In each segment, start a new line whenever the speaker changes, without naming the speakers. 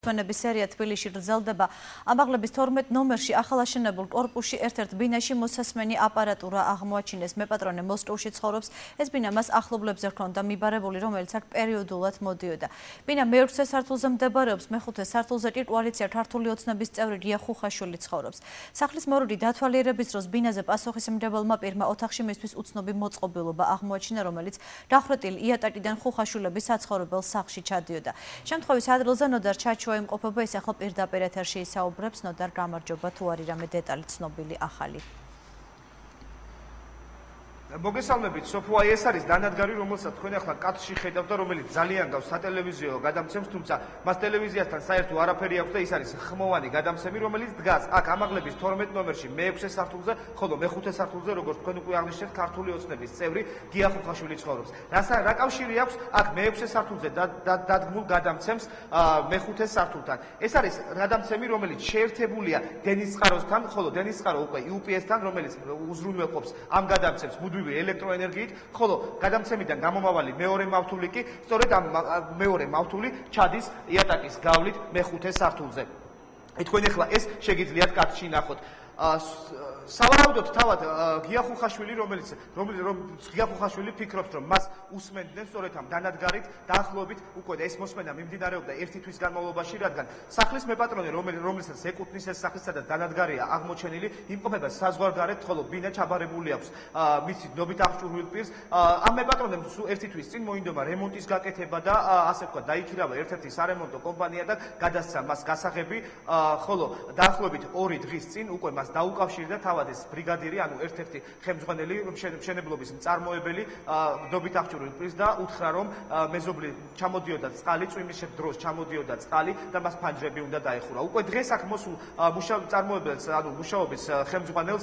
მოგზაურთმენების სერია თბილისში გრძელდება. ამაღლების 12 ნომერში ახალაშენებულ კორპუსში ერთ-ერთ ბინაში მოსასმენი აპარატურა აღმოაჩინეს. მეპატრონე მოსკოვში ცხოვრობს. ეს ბინა მას ახლობლებზე ჰქონდა მიბარებული, რომელიც აქ პერიოდულად მოდიოდა. ბინა მე-6 სართულზე მდებარეობს, მე-5 სართულზე კი კოალიცია ქართული ოცნების წევრი გია ხუხაშვილი ცხოვრობს. სახლის მორუდი დათვალიერების დროს ბინაზე პასუხისმგებელმა პირმა ოთახში მისთვის უცნობი მოწყობილობა აღმოაჩინა, რომელიც დახვრეტილი იატაკიდან ხუხაშვილების საცხოვრებელ სახლში ჩადიოდა. შემთხვევის ადგილზე ნოდარ ჩაჩუა იმყოფება, ის ახლა პირდაპირ ეთერში ისაუბრებს. ნოდარ, გამარჯობა, თუ არის რამე დეტალი ცნობილი ახალი?
მოგესალმებით, სოფო, ეს არის დანადგარი, რომელსაც თქვენ ახლა კადრში ხედავთ და რომელიც ძალიან გავს სატელევიზიო გადამცემს, თუმცა მას ტელევიზიასთან საერთო არაფერი აქვს და ის არის ხმოვანი გადამცემი, რომელიც დგას აქ ამაღლების 12 ნომერში მე-6 სართულზე, ხოლო მე-5 სართულზე, როგორც თქვენ უკვე აღნიშნეთ, ქართული ოცნების წევრი გია ხუხაშვილი ცხოვრობს. რა კავშირი აქვს აქ მე-6 სართულზე დადგმულ გადამცემს მე-5 სართულთან? ეს არის გადამცემი, რომელიც შეერთებულია დენისწყაროსთან, ხოლო დენისწყარო უკვე UPS-თან, რომელიც უზრუნველყოფს ამ გადამცემს ელექტროენერგიით, ხოლო გადამცემიდან გამომავალი მეორე მავთული კი სწორედ ამ მეორე მავთული ჩადის იატაკის გავლით მე-5 სართულზე. თქვენ ახლა ეს შეგიძლიათ კადრში ნახოთ. სავარაუდოდ თავად გია ხუხაშვილი, რომელიც გია ხუხაშვილი ფიქრობს, რომ მას უსმენდნენ სწორედ ამ დანადგარით, დაახლოებით უკვე ეს მოსმენა მიმდინარეობდა 1 თვის განმავლობაში, რადგან სახლის მეპატრონე, რომელსაც ეკუთვნის ეს სახლის, სადაც დანადგარია აღმოჩენილი, იმყოფება საზღვარგარეთ, ხოლო ბინა ჩაბარებული აქვს მისი დნობით აღჭურვილ პირს. ამ მეპატრონემ 1 თვის წინ მოინდომა რემონტის გაკეთება და ასე ვთქვათ, დაიქირავა ერთ-ერთი სარემონტო კომპანია და გადასცა მას გასაღები, ხოლო დაახლოებით 2 დღის წინ უკვე მას დაუკავშირდა თავად ეს ბრიგადირი, ანუ ერთ-ერთი ხელმძღვანელი მშენებლობის მწარმოებელი დნობით აღჭურვილ პირს და უთხრა, რომ მეზობლი ჩამოდიოდა წყალი, წვიმის დროს ჩამოდიოდა წყალი და მას ფანჯრები უნდა დაეხურა. უკვე დღეს აქ მოსულ მწარმოებელს, ანუ მუშაობის ხელმძღვანელს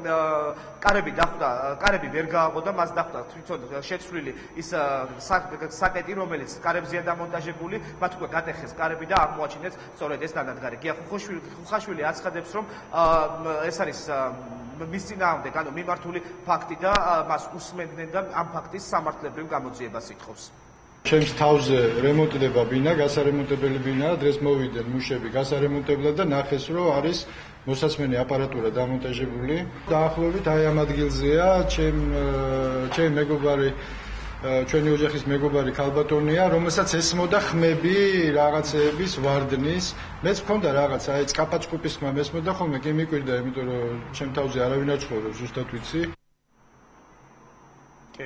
კარები ვერ გააღო და მას დახვდა თვითონ შეცვლილი ის საკეტი, რომელიც კარებზეა დამონტაჟებული, მათ უკვე გატეხეს კარები და აღმოაჩინეს სწორედ ეს დანადგარი. გია ხუხაშვილი აცხადებს, რომ ეს არის მის წინააღმდეგ, ანუ მიმართული ფაქტი და მას უსმენდნენ და ამ ფაქტის სამართლებრივ გამოძიებას ითხოვს.
ჩემს თავზე რემონტდება ბინა, გასარემონტებელი ბინაა, დღეს მოვიდნენ მუშები გასარემონტებლად და ნახეს, რომ არის მოსასმენი აპარატურა დამონტაჟებული. დაახლოებით აი ამ ადგილზეა ჩემი მეგობარი, ჩვენი ოჯახის მეგობარი ქალბატონია, რომელსაც ესმოდა ხმები რაღაცეების ვარდნის. მეც მქონდა რაღაცა, აი წკაპაწყუპის ხმა მესმოდა ხოლმე, კი მიკვირდა, იმიტომ რომ ჩემ თავზე არავინ არ ცხოვრობს, ზუსტად ვიცი.
კი.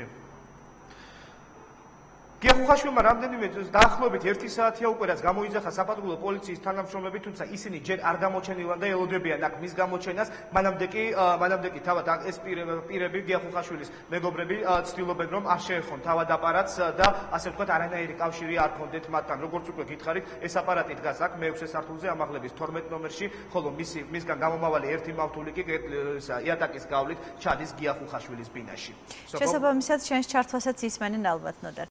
გია ხუხაშვილმა რამდენიმე დაახლოებით 1 საათია უკვე რაც გამოიძახა საპატრულო პოლიციის თანამშრომლები, თუმცა ისინი ჯერ არ გამოჩენილან და ელოდებიან აქ მის გამოჩენას, მანამდე კი თავად ეს პირები, გია ხუხაშვილის მეგობრები ცდილობენ, რომ არ შეეხონ თავად აპარატს და ასე ვთქვათ, არანაირი კავშირი არ ჰქონდეთ მათთან. როგორც უკვე გითხარით, ეს აპარატი დგას აქ მე-6 სართულზე ამაღლების 12 ნომერში, ხოლო მისგან გამომავალი ერთი მავთული კი იატაკის გავლით ჩადის გია ხუხაშვილის ბინაში.
შესაბამისად, ჩვენს ჩართვასაც ისმენენ ალბათ, ნოდარ.